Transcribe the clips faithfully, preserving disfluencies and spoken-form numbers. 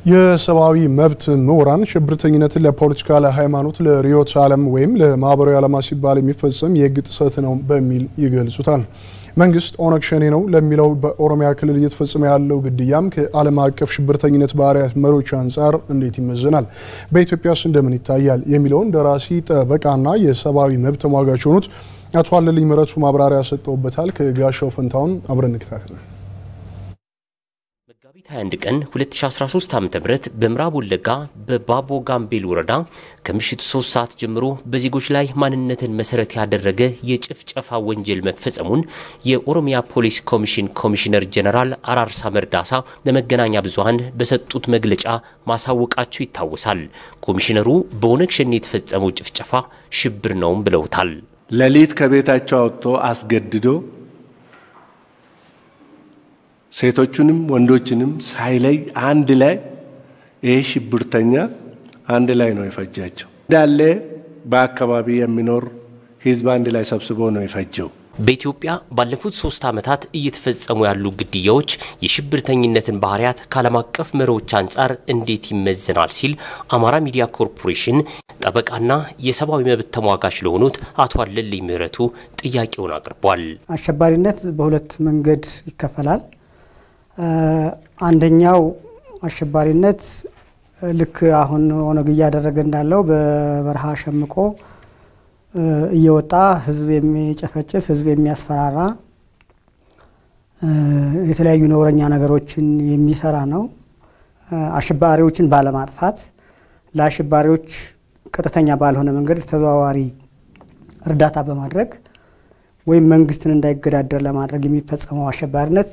የሰብዓዊ መብት ምሁራን ሽብርተኝነትን ለፖለቲካ ለሐይማኖት ለርዕዮተ ዓለም ወይም ለማህበራዊ ዓላማ ሲባል የሚፈፀም የሕግ ጥሰት ነው በሚል ይገልጹታል። መንግስት ኦነግ ሸኔ ነው ለሚለው በኦሮሚያ ክልል እየተፈጸመ ያለው ግድያም ከዓለም አቀፍ ሽብርተኝነት ባህሪያት መሪዎች አንፃር እንዴት ይመዘናል? በኢትዮጵያስ እንደምን ይታያል? የሚለውን ደራሲ ጠበቃና የሰብዓዊ መብት ተሟጋች ሆኑት አቶ አለልኝ ምረቱ ማብራሪያ ሰጥተውበታል። ከጋሻው ፈንታውን አብረን እንከታተል። መጋቢት ሃያ አንድ ቀን ሁለት ሺህ አስራ ሶስት ዓ.ም በምዕራብ ወለጋ በባቦ ጋምቤል ወረዳ ከምሽቱ ሶስት ሰዓት ጀምሮ በዜጎች ላይ ማንነትን መሰረት ያደረገ የጭፍጨፋ ወንጀል መፈጸሙን የኦሮሚያ ፖሊስ ኮሚሽን ኮሚሽነር ጀነራል አራርሳ መርዳሳ ለመገናኛ ብዙሃን በሰጡት መግለጫ ማሳወቃቸው ይታወሳል። ኮሚሽነሩ በኦነግ ሸኔ የተፈጸመው ጭፍጨፋ ሽብር ነው ብለውታል። ለሊት ከቤታቸው አውጥቶ አስገድዶ ሴቶቹንም ወንዶችንም ሳይለይ አንድ ላይ ይሄ ሽብርተኛ አንድ ላይ ነው የፈጃቸው። እንዳለ በአካባቢ የሚኖር ህዝብ አንድ ላይ ሰብስቦ ነው የፈጀው። በኢትዮጵያ ባለፉት ሶስት ዓመታት እየተፈጸሙ ያሉ ግድያዎች የሽብርተኝነትን ባህሪያት ከዓለም አቀፍ መሪዎች አንፃር እንዴት ይመዘናል ሲል አማራ ሚዲያ ኮርፖሬሽን ጠበቃና የሰብዓዊ መብት ተሟጋች ለሆኑት አቶ አለልኝ ምረቱ ጥያቄውን አቅርቧል። አሸባሪነት በሁለት መንገድ ይከፈላል። አንደኛው አሸባሪነት ልክ አሁን ኦነግ ያደረገ እንዳለው በበረሃ ሸምቆ እየወጣ ህዝብ የሚጨፈጭፍ ህዝብ የሚያስፈራራ የተለያዩ ነውረኛ ነገሮችን የሚሰራ ነው። አሸባሪዎችን ባለማጥፋት ለአሸባሪዎች ቀጥተኛ ባልሆነ መንገድ ተዘዋዋሪ እርዳታ በማድረግ ወይም መንግስትን እንዳይገዳደር ለማድረግ የሚፈጸመው አሸባሪነት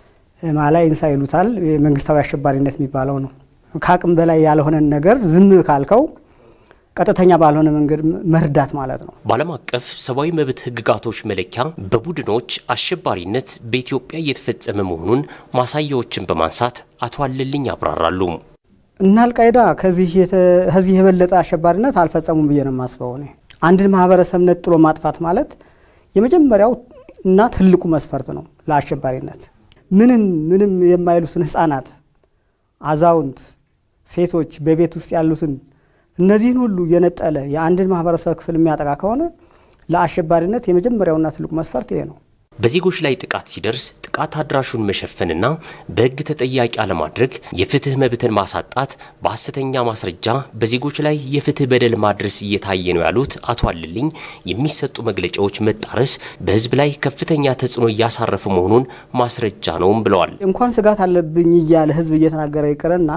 ማላይ እንሳይሉታል መንግስታዊ አሸባሪነት የሚባለው ነው። ካቅም በላይ ያልሆነ ነገር ዝም ካልከው ቀጥተኛ ባልሆነ መንገድ መርዳት ማለት ነው። ባለም አቀፍ ሰብዓዊ መብት ህግጋቶች መለኪያ በቡድኖች አሸባሪነት በኢትዮጵያ እየተፈጸመ መሆኑን ማሳያዎችን በማንሳት አቶ አለልኝ ያብራራሉ። እና አልቃይዳ ከዚህ ከዚህ የበለጠ አሸባሪነት አልፈጸሙም ብዬ ነው የማስበው። እኔ አንድን ማህበረሰብ ነጥሎ ማጥፋት ማለት የመጀመሪያው እና ትልቁ መስፈርት ነው ለአሸባሪነት። ምንም ምንም የማይሉትን ህፃናት፣ አዛውንት፣ ሴቶች በቤት ውስጥ ያሉትን እነዚህን ሁሉ የነጠለ የአንድን ማህበረሰብ ክፍል የሚያጠቃ ከሆነ ለአሸባሪነት የመጀመሪያውና ትልቁ መስፈርት ይሄ ነው። በዜጎች ላይ ጥቃት ሲደርስ ጥቃት አድራሹን መሸፈንና በህግ ተጠያቂ አለማድረግ የፍትህ መብትን ማሳጣት በሐሰተኛ ማስረጃ በዜጎች ላይ የፍትህ በደል ማድረስ እየታየ ነው ያሉት አቶ አለልኝ የሚሰጡ መግለጫዎች መጣረስ በህዝብ ላይ ከፍተኛ ተጽዕኖ ያሳረፈ መሆኑን ማስረጃ ነው ብለዋል። እንኳን ስጋት አለብኝ ይያለ ህዝብ እየተናገረ ይቀርና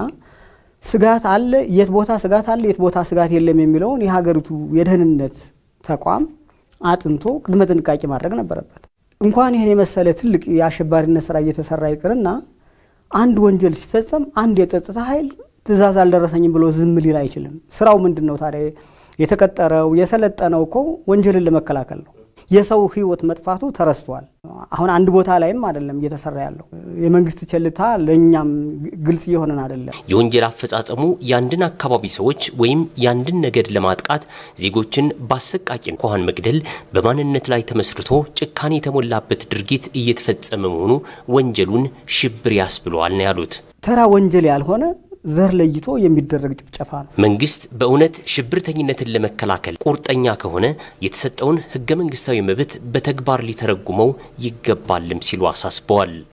ስጋት አለ የት ቦታ ስጋት አለ የት ቦታ ስጋት የለም የሚለውን የሀገሪቱ የደህንነት ተቋም አጥንቶ ቅድመ ጥንቃቄ ማድረግ ነበረበት። እንኳን ይሄን የመሰለ ትልቅ የአሸባሪነት ስራ እየተሰራ ይቀርና አንድ ወንጀል ሲፈጸም አንድ የጸጥታ ኃይል ትዕዛዝ አልደረሰኝም ብሎ ዝም ሊል አይችልም። ስራው ምንድነው ታዲያ? የተቀጠረው የሰለጠነው እኮ ወንጀልን ለመከላከል ነው። የሰው ህይወት መጥፋቱ ተረስቷል። አሁን አንድ ቦታ ላይም አይደለም እየተሰራ ያለው የመንግስት ቸልታ ለኛም ግልጽ ይሆነን አይደለም። የወንጀል አፈጻጸሙ ያንድን አካባቢ ሰዎች ወይም ያንድን ነገድ ለማጥቃት ዜጎችን ባሰቃቂ እንኳን መግደል በማንነት ላይ ተመስርቶ ጭካኔ የተሞላበት ድርጊት እየተፈጸመ መሆኑ ወንጀሉን ሽብር ያስብለዋል ነው ያሉት። ተራ ወንጀል ያልሆነ ዘር ለይቶ የሚደረግ ጭፍጨፋ ነው። መንግስት በእውነት ሽብርተኝነትን ለመከላከል ቁርጠኛ ከሆነ የተሰጠውን ህገ መንግስታዊ መብት በተግባር ሊተረጉመው ይገባልም ሲሉ አሳስበዋል።